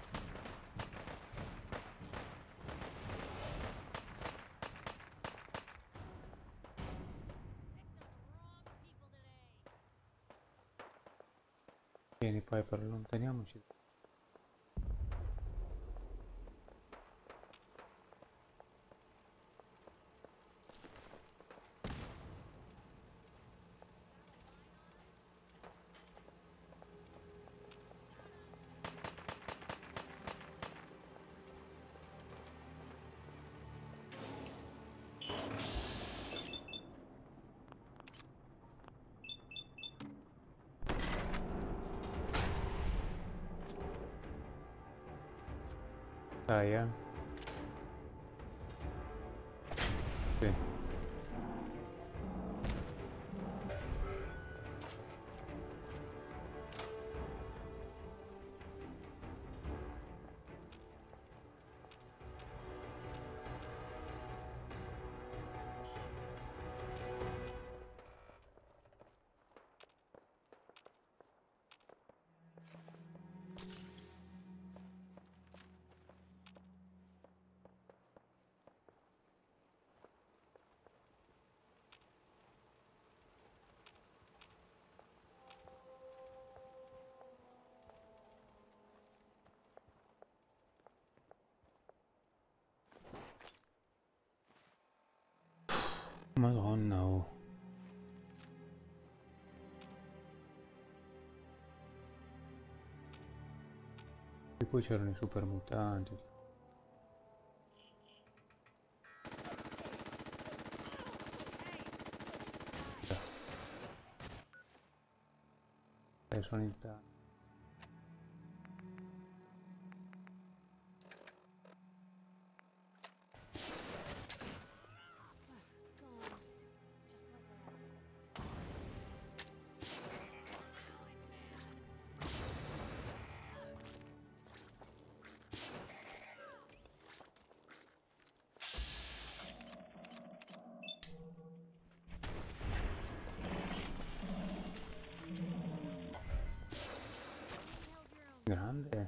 Vieni, poi per allontaniamoci. Dai, Sì. Madonna, oh. poi c'erano i super mutanti. Sono in tanti. Grande.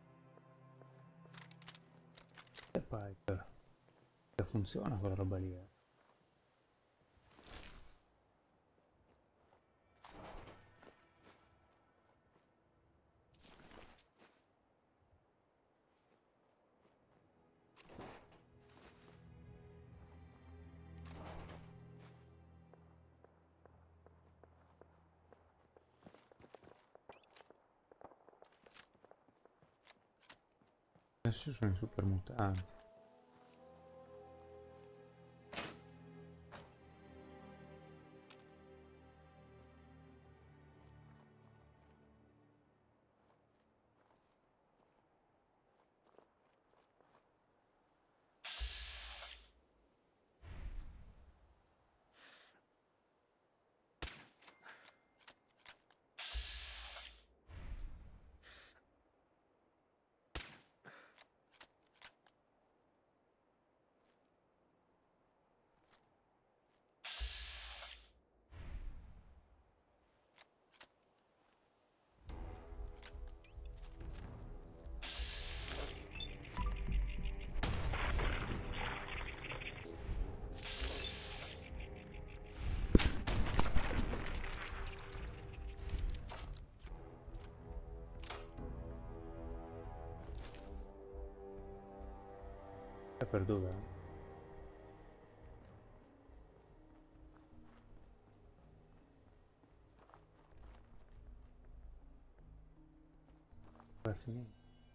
E Piper. Che funziona quella roba lì. Adesso sono i super mutanti. E per dove? Dove è finito?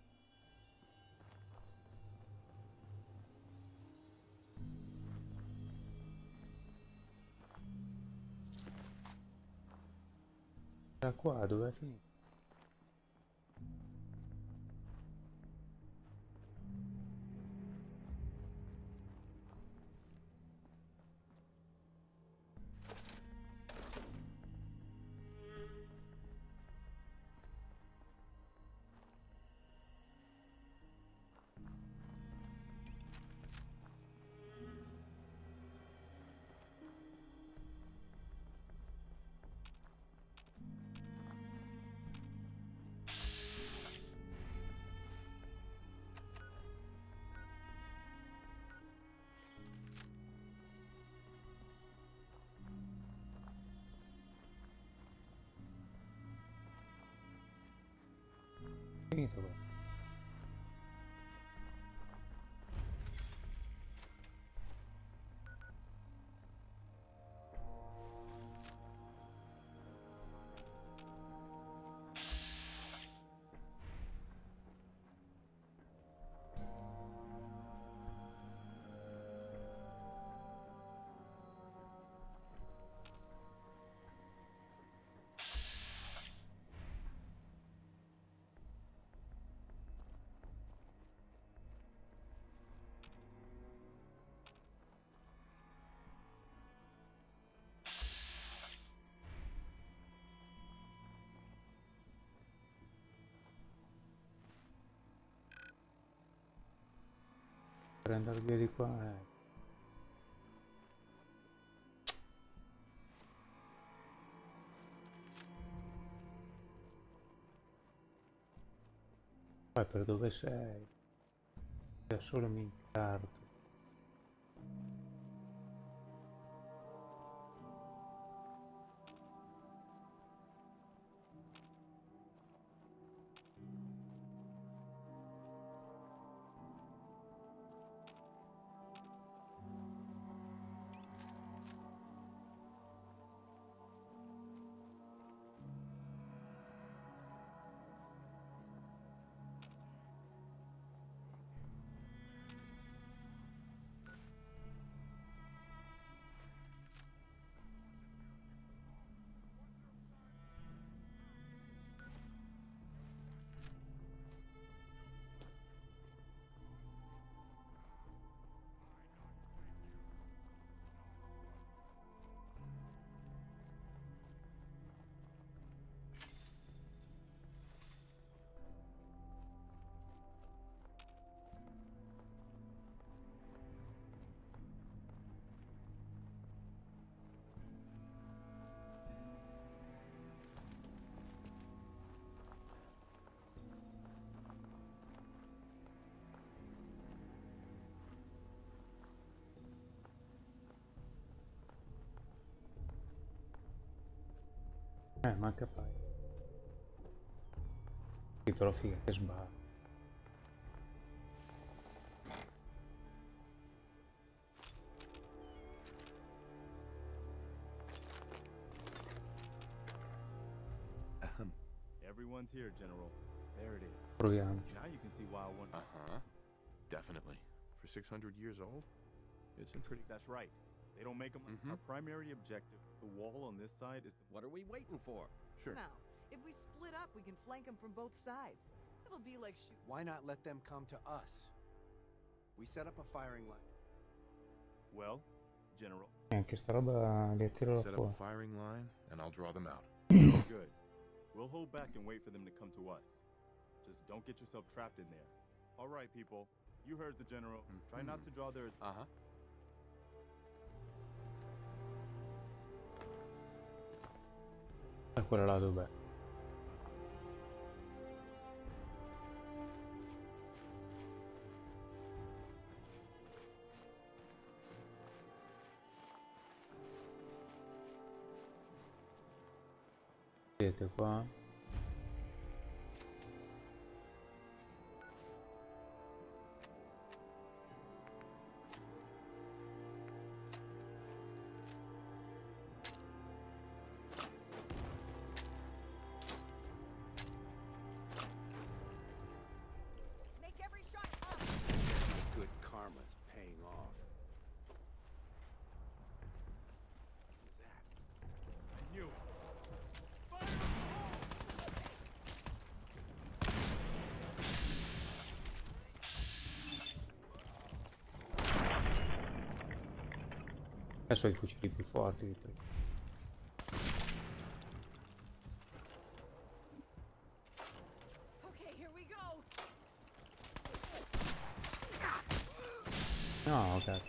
Era qua, dove è finito? Finito qua. Per andare via di qua Poi per dove sei? Da solo mi incarto. manca poi. Sì, però figa che sbaglio. Everyone's here, General. There it is. Proviamo. Now you can see why I want. Definitely. For 600 years old, it's in pretty. That's right. They don't make them. Our primary objective, the wall on this side, is. What are we waiting for? Sure. Now, if we split up, we can flank them from both sides. It'll be like shoot. Why not let them come to us? We set up a firing line. Well, General. Anche sta roba li tiro Set fuori. up a firing line, and I'll draw them out. Good. We'll hold back and wait for them to come to us. Just don't get yourself trapped in there. All right, people. You heard the General. Try not to draw their... E quella là dov'è? Vedete qua? Make every shot up. Good karma's paying off. Who's that? I knew it. Adesso ho i fucili più forti di prima. Okay, here we go. No, cazzo.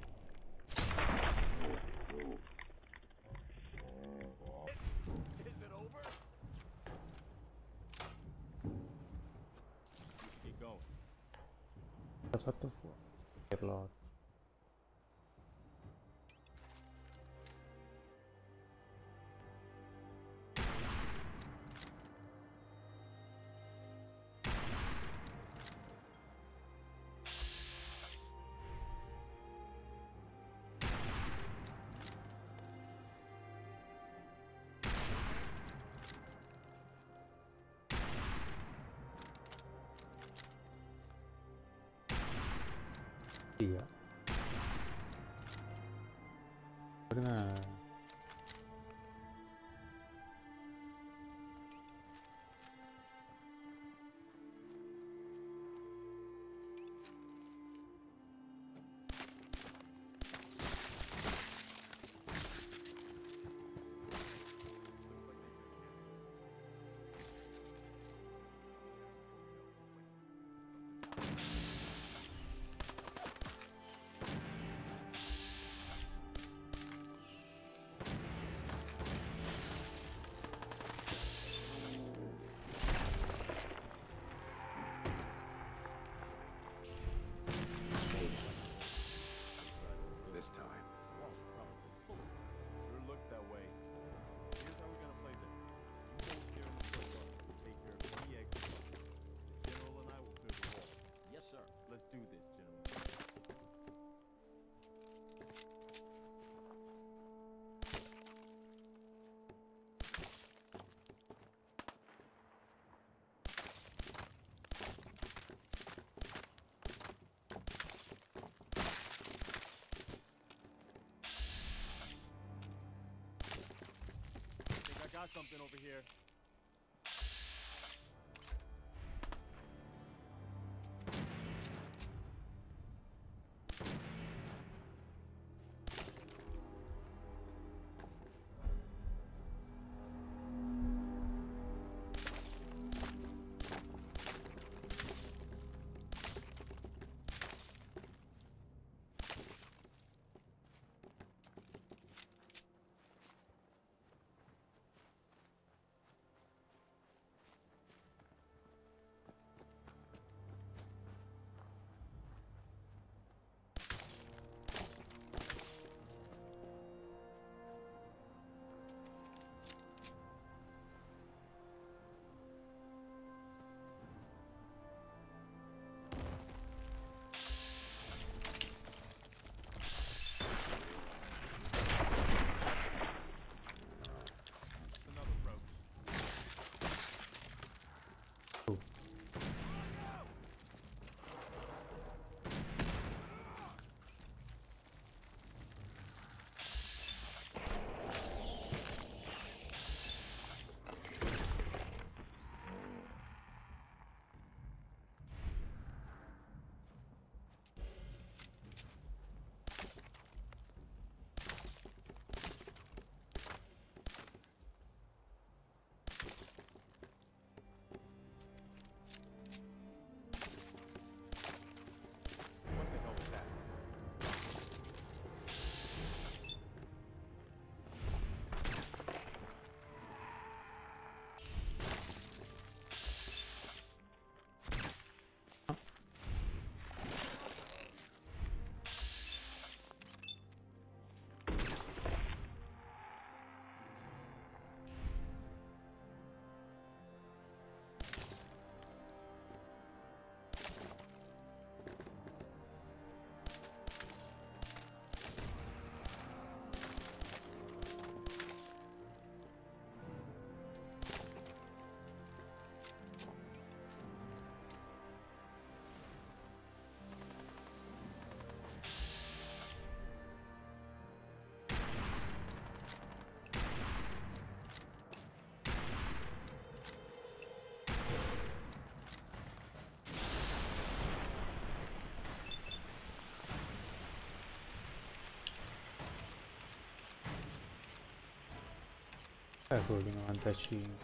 Is it over? Keep going. L'ho fatto fuori. Per l'oro. Via. Prima... This time. Sure looks that way. Here's how we're gonna play this. You hold here in the front yard. We'll take care of any exits. The General and I will clear the wall. Yes, sir. Let's do this, General. I got something over here. quello di 95.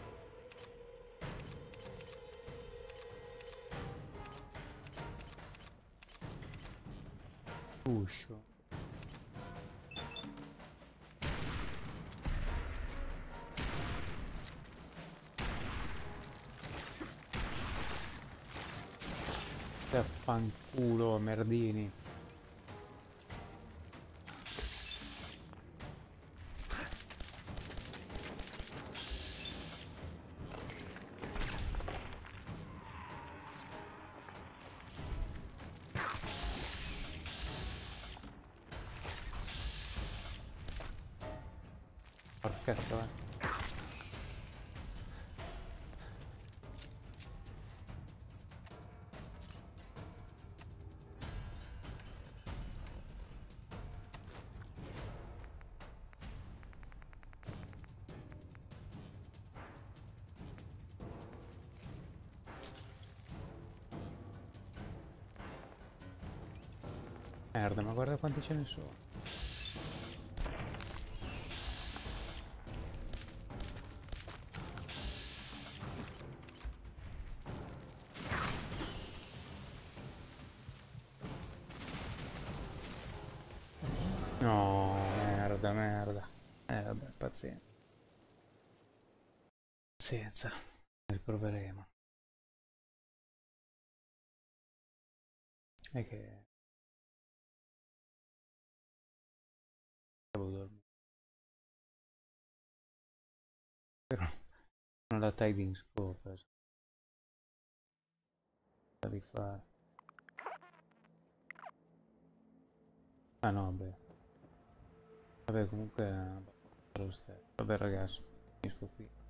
Uscio. Che fanculo, merdini. Porca troia. Merda, ma guarda quanti ce ne sono. No, merda, merda. Vabbè, pazienza. Pazienza. Riproveremo. È che... devo dormire. Però non la tiding scope. Da rifare. Ah no, beh. Vabbè, comunque... lo stesso. Vabbè ragazzi, finisco qui.